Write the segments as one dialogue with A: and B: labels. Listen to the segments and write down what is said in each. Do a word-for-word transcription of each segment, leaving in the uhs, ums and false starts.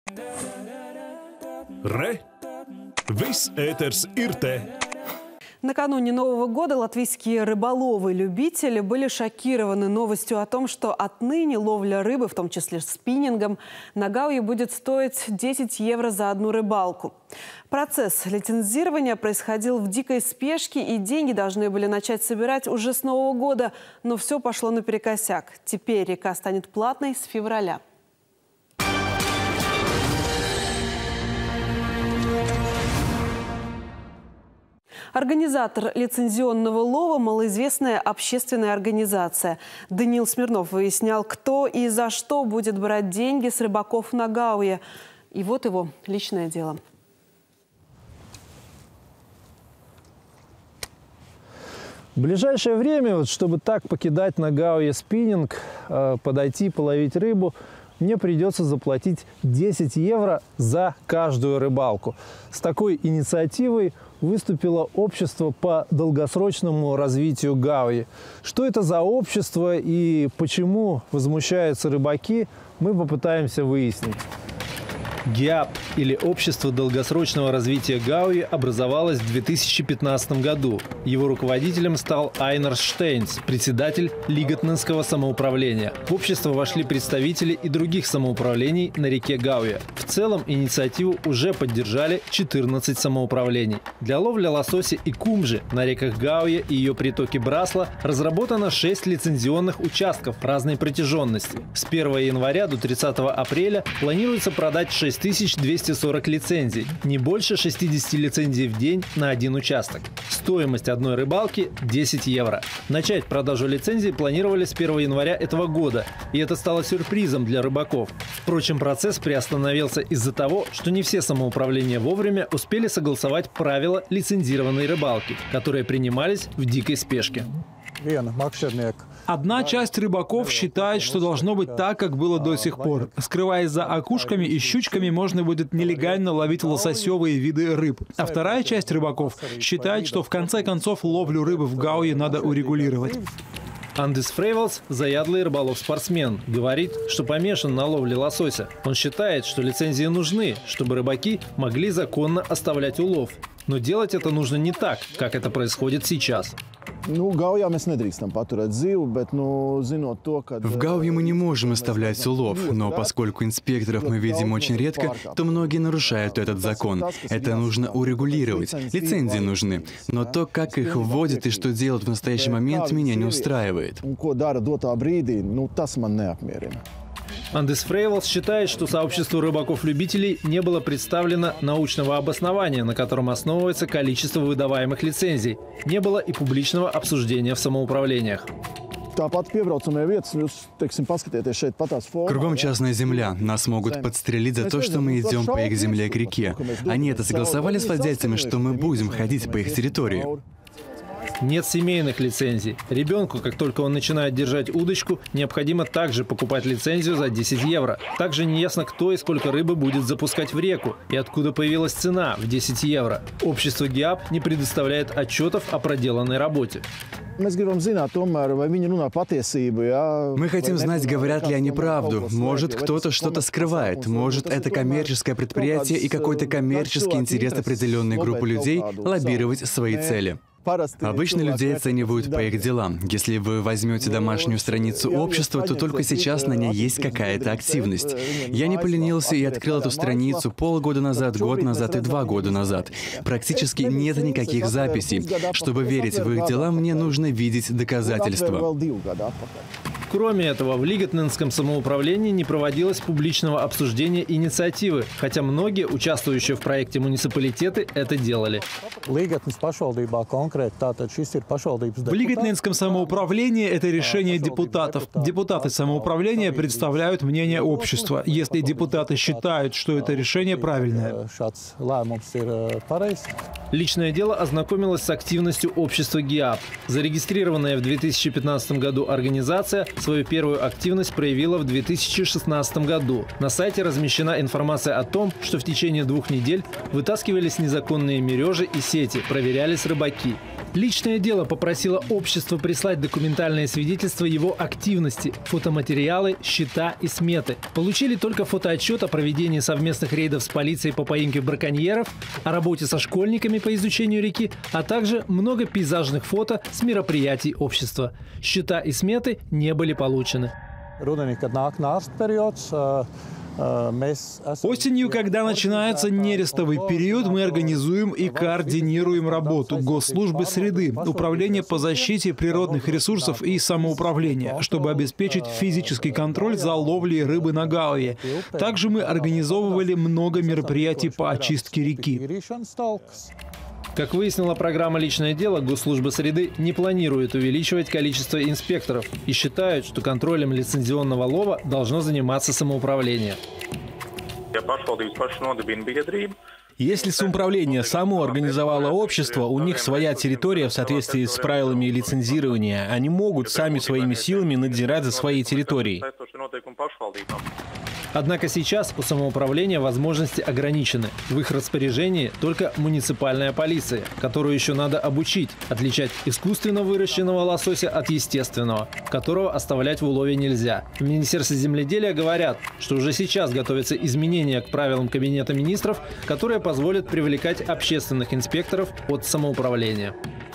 A: Re! Viss ēters ir te!
B: Накануне Нового года латвийские рыболовы-любители были шокированы новостью о том, что отныне ловля рыбы, в том числе спиннингом, на Гауе будет стоить десять евро за одну рыбалку. Процесс лицензирования происходил в дикой спешке, и деньги должны были начать собирать уже с Нового года. Но все пошло наперекосяк. Теперь река станет платной с февраля. Организатор лицензионного лова – малоизвестная общественная организация. Даниил Смирнов выяснял, кто и за что будет брать деньги с рыбаков на Гауе. И вот его личное дело.
C: В ближайшее время, вот, чтобы так покидать на Гауе спиннинг, э, подойти половить рыбу, мне придется заплатить десять евро за каждую рыбалку. С такой инициативой выступило общество по долгосрочному развитию Гауи. Что это за общество и почему возмущаются рыбаки, мы попытаемся выяснить. ГИАП, или Общество долгосрочного развития Гауи, образовалось в две тысячи пятнадцатом году. Его руководителем стал Айнарс Штейнс, председатель Лигатненского самоуправления. В общество вошли представители и других самоуправлений на реке Гауе. В целом инициативу уже поддержали четырнадцать самоуправлений. Для ловли лосося и кумжи на реках Гауе и ее притоке Брасла разработано шесть лицензионных участков разной протяженности. С первого января до тридцатого апреля планируется продать шесть тысяч двести сорок лицензий, не больше шестидесяти лицензий в день на один участок. Стоимость одной рыбалки – десять евро. Начать продажу лицензий планировали с первого января этого года, и это стало сюрпризом для рыбаков. Впрочем, процесс приостановился из-за того, что не все самоуправления вовремя успели согласовать правила лицензированной рыбалки, которые принимались в дикой спешке.
D: Одна часть рыбаков считает, что должно быть так, как было до сих пор. Скрываясь за окушками и щучками, можно будет нелегально ловить лососевые виды рыб. А вторая часть рыбаков считает, что в конце концов ловлю рыбы в Гауе надо урегулировать.
C: Андис Фрейвалс – заядлый рыболов-спортсмен. Говорит, что помешан на ловле лосося. Он считает, что лицензии нужны, чтобы рыбаки могли законно оставлять улов. Но делать это нужно не так, как это происходит сейчас.
E: В Гауе
F: мы не можем оставлять улов, но поскольку инспекторов мы видим очень редко, то многие нарушают этот закон. Это нужно урегулировать. Лицензии нужны. Но то, как их вводят и что делают в настоящий момент, меня не устраивает.
C: Андис Фрейвалс считает, что сообществу рыбаков-любителей не было представлено научного обоснования, на котором основывается количество выдаваемых лицензий. Не было и публичного обсуждения в самоуправлениях.
F: Кругом частная земля. Нас могут подстрелить за то, что мы идем по их земле к реке. Они это согласовали с владельцами, что мы будем ходить по их территории.
C: Нет семейных лицензий. Ребенку, как только он начинает держать удочку, необходимо также покупать лицензию за десять евро. Также неясно, кто и сколько рыбы будет запускать в реку и откуда появилась цена в десять евро. Общество ГИАП не предоставляет отчетов о проделанной работе.
F: Мы хотим знать, говорят ли они правду. Может, кто-то что-то скрывает. Может, это коммерческое предприятие и какой-то коммерческий интерес определенной группы людей лоббировать свои цели. Обычно людей оценивают по их делам. Если вы возьмете домашнюю страницу общества, то только сейчас на ней есть какая-то активность. Я не поленился и открыл эту страницу полгода назад, год назад и два года назад. Практически нет никаких записей. Чтобы верить в их дела, мне нужно видеть доказательства.
C: Кроме этого, в Лигатненском самоуправлении не проводилось публичного обсуждения инициативы, хотя многие, участвующие в проекте муниципалитеты, это делали.
D: В Лигатненском самоуправлении это решение депутатов. Депутаты самоуправления представляют мнение общества. Если депутаты считают, что это решение правильное.
C: Личное дело ознакомилось с активностью общества ГИАП. Зарегистрированная в две тысячи пятнадцатом году организация свою первую активность проявила в две тысячи шестнадцатом году. На сайте размещена информация о том, что в течение двух недель вытаскивались незаконные мережи и сети, проверялись рыбаки.
D: Личное дело попросило общество прислать документальные свидетельства его активности, фотоматериалы, счета и сметы. Получили только фотоотчет о проведении совместных рейдов с полицией по поимке браконьеров, о работе со школьниками по изучению реки, а также много пейзажных фото с мероприятий общества. Счета и сметы не были получены. Осенью, когда начинается нерестовый период, мы организуем и координируем работу Госслужбы среды, Управления по защите природных ресурсов и самоуправления, чтобы обеспечить физический контроль за ловлей рыбы на Гауе. Также мы организовывали много мероприятий по очистке реки. Как выяснила программа «Личное дело», Госслужба среды не планирует увеличивать количество инспекторов и считают, что контролем лицензионного лова должно заниматься самоуправление.
E: Если самоуправление само организовало общество, у них своя территория в соответствии с правилами лицензирования. Они могут сами своими силами надзирать за своей территорией.
D: Однако сейчас у самоуправления возможности ограничены. В их распоряжении только муниципальная полиция, которую еще надо обучить отличать искусственно выращенного лосося от естественного, которого оставлять в улове нельзя. В Министерстве земледелия говорят, что уже сейчас готовятся изменения к правилам Кабинета министров, которые позволят привлекать общественных инспекторов от самоуправления.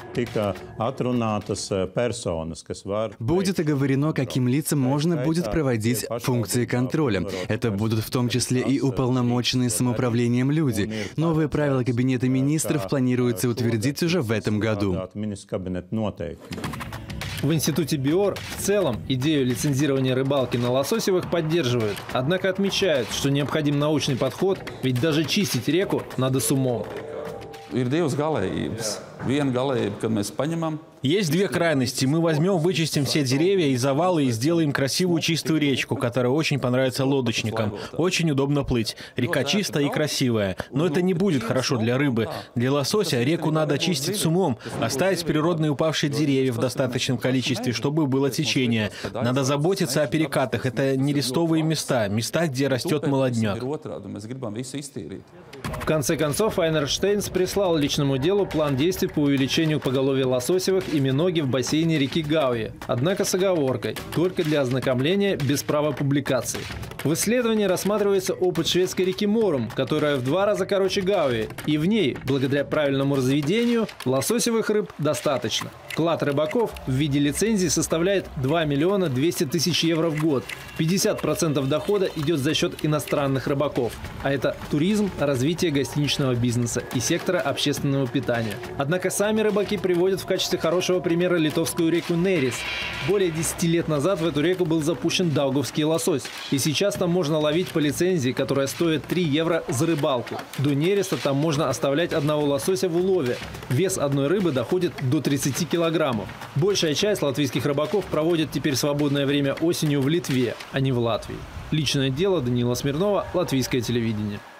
F: Будет оговорено, каким лицам можно будет проводить функции контроля. Это будут в том числе и уполномоченные самоуправлением люди. Новые правила Кабинета министров планируется утвердить уже в этом году.
D: В Институте БИОР в целом идею лицензирования рыбалки на лососевых поддерживают. Однако отмечают, что необходим научный подход, ведь даже чистить реку надо с умом.
E: Есть две крайности. Мы возьмем, вычистим все деревья и завалы и сделаем красивую чистую речку, которая очень понравится лодочникам. Очень удобно плыть. Река чистая и красивая. Но это не будет хорошо для рыбы. Для лосося реку надо чистить с умом, оставить природные упавшие деревья в достаточном количестве, чтобы было течение. Надо заботиться о перекатах. Это нерестовые места, места, где растет молодняк.
D: В конце концов, Айнерштейнс прислал личному делу план действий по увеличению поголовья лососевых и миноги в бассейне реки Гауе. Однако с оговоркой – только для ознакомления без права публикации. В исследовании рассматривается опыт шведской реки Морум, которая в два раза короче Гауи, и в ней, благодаря правильному разведению, лососевых рыб достаточно. Вклад рыбаков в виде лицензии составляет два миллиона двести тысяч евро в год. пятьдесят процентов дохода идет за счет иностранных рыбаков. А это туризм, развитие гостиничного бизнеса и сектора общественного питания. Однако сами рыбаки приводят в качестве хорошего примера литовскую реку Нерис. Более десяти лет назад в эту реку был запущен даугавский лосось. И сейчас там можно ловить по лицензии, которая стоит три евро за рыбалку. До Нериса там можно оставлять одного лосося в улове. Вес одной рыбы доходит до тридцати килограммов. Большая часть латвийских рыбаков проводит теперь свободное время осенью в Литве, а не в Латвии. Личное дело Даниила Смирнова, Латвийское телевидение.